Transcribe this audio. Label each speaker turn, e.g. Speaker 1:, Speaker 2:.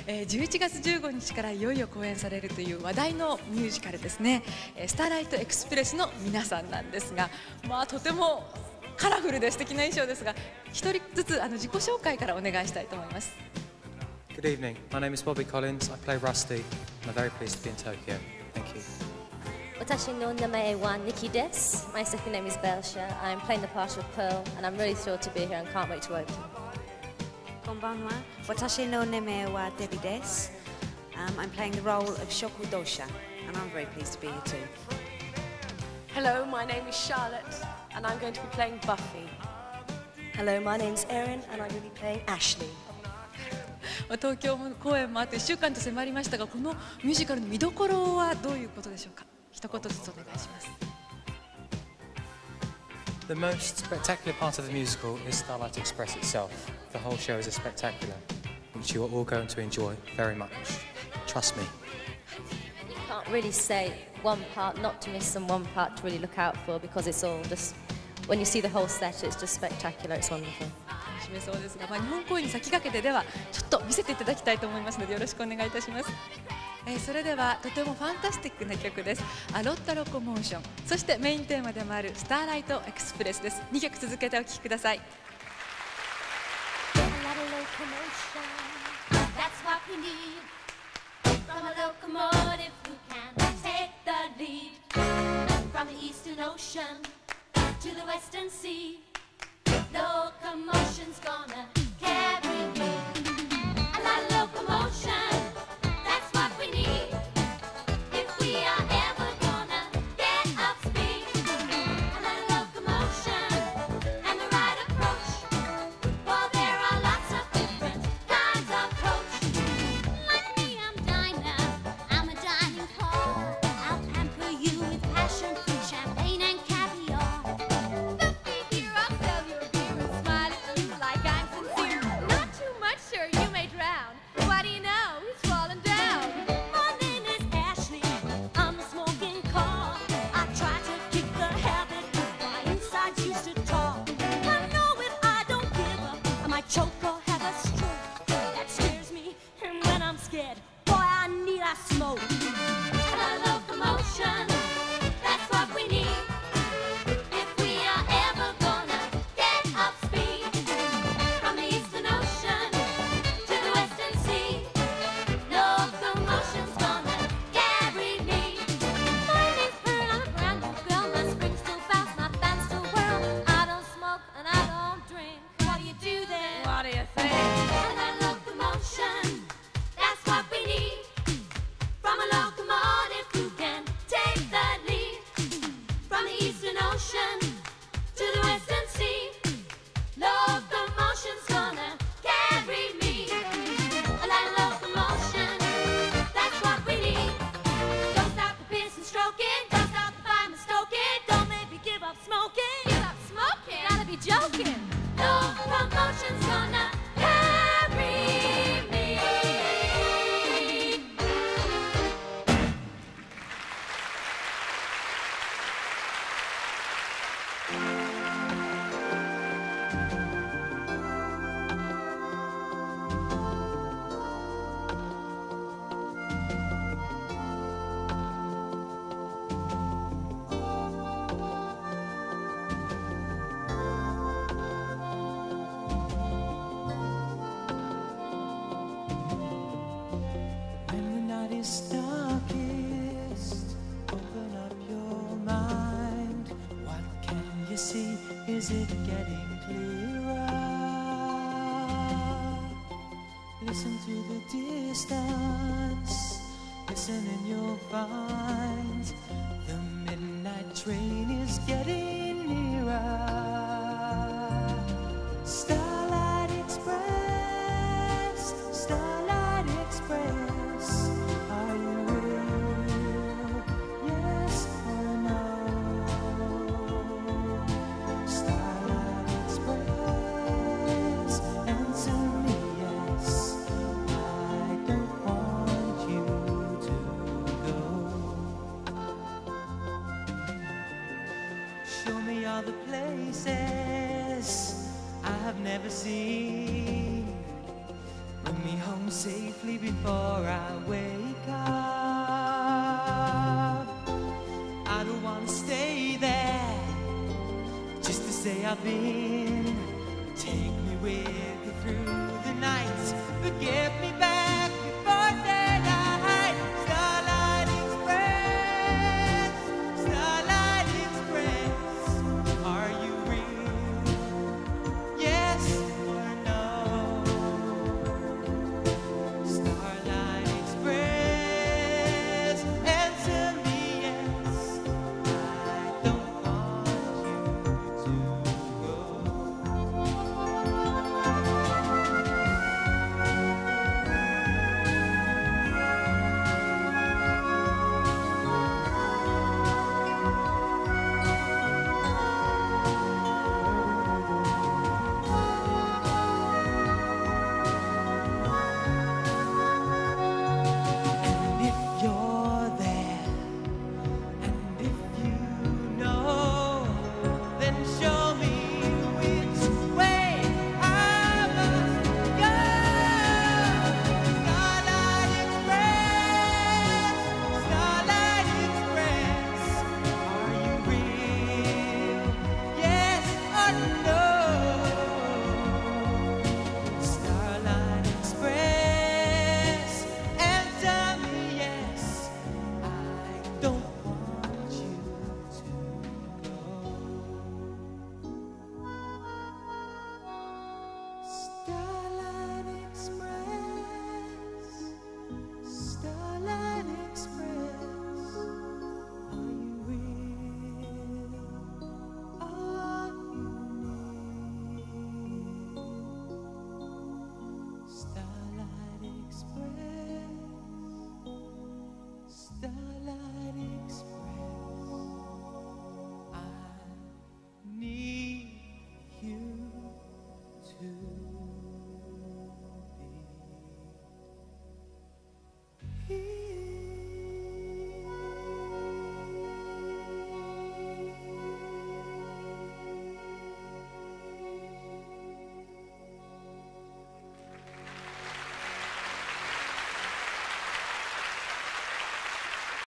Speaker 1: 11月15日からいよいよ公演されるという話題のミュージカルですね。スターライトエクスプレスの皆さんなんですが、とてもカラフルで素敵な衣装ですが、一人ずつ自己紹介からお願いしたいと思います。
Speaker 2: Good evening. My name is Bobby Collins. I play Rusty, and I'm very pleased to be in Tokyo. Thank you.
Speaker 3: 私の名前は Nikki です。My second name is Belsher. I'm playing the part of Pearl, and I'm really thrilled to be here and can't wait to open.
Speaker 4: こんばんは。私の名前は Debbie です。I'm playing the role of Shoko Dosha, and I'm very pleased to be here too.
Speaker 5: Hello, my name is Charlotte, and I'm going to be playing Buffy.
Speaker 6: Hello, my name is Erin, and I will be playing Ashley.
Speaker 1: 東京公演もあと1週間と迫りましたが、このミュージカルの見どころはどういうことでしょうか。一言ずつお願いします。
Speaker 2: The most spectacular part of the musical is Starlight Express itself. The whole show is a spectacular, which you are all going to enjoy very much. Trust me.
Speaker 3: You can't really say one part not to miss and one part to really look out for because it's all just, when you see the whole set, it's just spectacular, it's wonderful.
Speaker 1: 楽しめそうですが、日本公演に先駆けてではちょっと見せていただきたいと思いますのでよろしくお願いいたします。それではとてもファンタスティックな曲です。ロッタロコモーション、そしてメインテーマでもあるスターライトエクスプレスです。2曲続けてお聴きください。
Speaker 7: Lotta Locomotion, that's what we need. From a locomotive who can take the lead. From the Eastern Ocean to the Western Sea. Locomotion's gonna carry me. A Lotta Locomotion, that's what we need. If we are ever gonna get up speed. A Lotta Locomotion and the right approach. For there are lots of different kinds of coach. Like me, I'm Dinah, I'm a dining car. I'll pamper you with passion fruit, champagne and caviar. Buffy here, I'll sell you a beer and smile at you like I'm sincere. Not too much, sir, you may drown. What do you know? He's falling down. My name is Ashley, I'm a smoking car. I try to kick the habit, my insides used to talk. I know it, I don't give up. I might choke or have a stroke. That scares me, and when I'm scared, boy, I need a smoke. A locomotion, that's what we need. If we are ever gonna get up speed. From the Eastern Ocean to the Western Sea. Locomotion's gonna carry me. My name's Erin, I'm a brand new girl. My spring's still fast, my band's still whirl. I don't smoke and I don't drink. What do you do then?
Speaker 5: What do you think?
Speaker 7: A locomotion, that's what we need. From a locomotive who can take the lead. From the Eastern Ocean to the Western Sea. Locomotion's gonna carry me. A locomotion, that's what we need. Don't stop the piston stroking, don't stop the fireman stoking. Don't make me give up smoking. Give up smoking? Gotta be joking. Locomotion's gonna carry me.
Speaker 8: When the night is darkest, open up your mind. What can you see? Is it getting clearer? Listen to the distance. Listen and you'll find the midnight train is getting nearer. Starlight Express, Starlight Express. Are you real? Yes or no? Starlight Express, answer me yes. I don't want you to go. Show me all the places softly before I wake up. I don't wanna stay there just to say I've been. Take me with you through the night. Forgive me